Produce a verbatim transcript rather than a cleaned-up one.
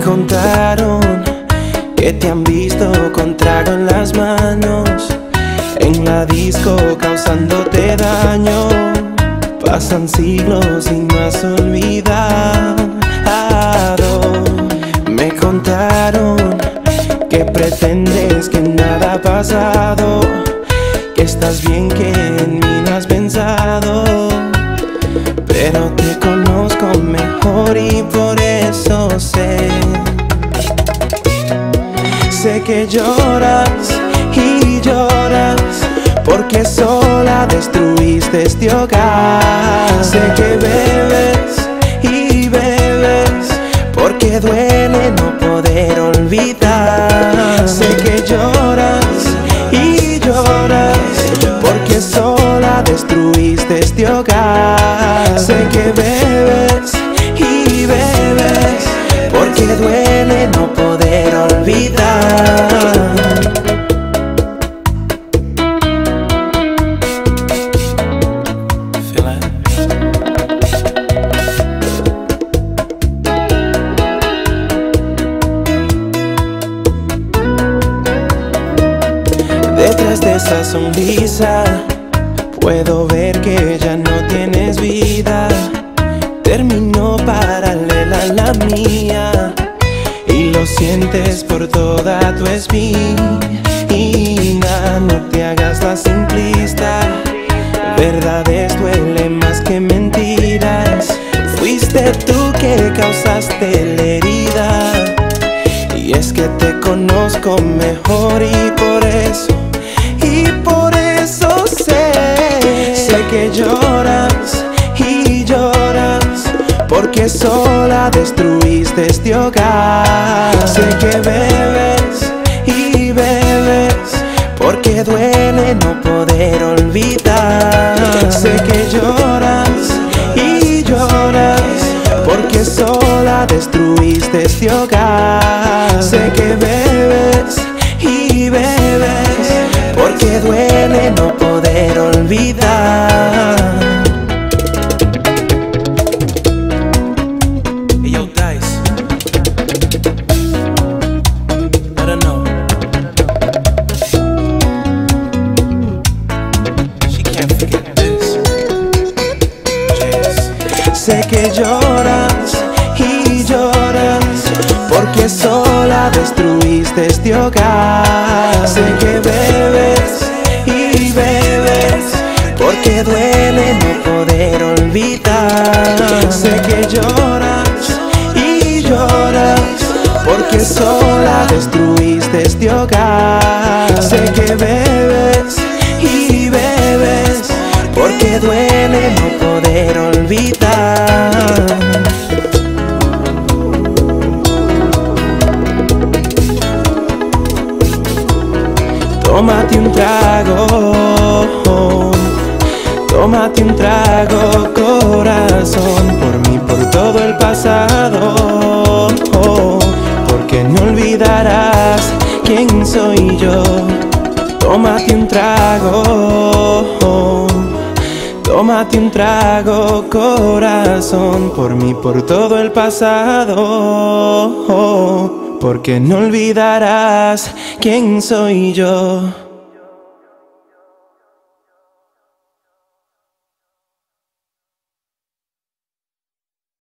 contaron que te han visto con trago en las manos, en la disco causándote daño. Pasan siglos y no has olvidado. Me contaron que pretendes que nada ha pasado, que estás bien, que en mí no has pensado. Pero te conozco mejor y por eso sé. Sé que lloras y lloras porque sola destruiste este hogar. Sé que bebes y bebes porque duele no poder olvidar. Sé que lloras y lloras porque sola destruiste este hogar. Sé que bebes y bebes porque duele no poder olvidar. Detrás de esa sonrisa puedo ver que ya no tienes vida. Terminó paralela a la mía y lo sientes por toda tu espina. No te hagas la simplista, verdades duelen más que mentiras. Fuiste tú que causaste la herida, y es que te conozco mejor y por eso, y por eso sé. Sé que lloras y lloras porque sola destruiste este hogar. Sé que bebes y bebes porque duele no poder olvidar. Sé que lloras y lloras porque sola destruiste este hogar. Sé que bebes y bebes porque duele no poder olvidar. Hey, yo, Dice, I don't know. She can't forget this. Yes. Sé que lloras y lloras porque sola destruiste este hogar. Sé que bebes y bebes porque duele no poder olvidar. Sé que lloras y lloras porque sola destruiste este hogar. Sé que bebes y bebes porque duele no poder olvidar. Tómate un trago, tómate un trago, corazón, por mí, por todo el pasado, porque no olvidarás quién soy yo. Tómate un trago, tómate un trago, corazón, por mí, por todo el pasado, porque no olvidarás quién soy yo.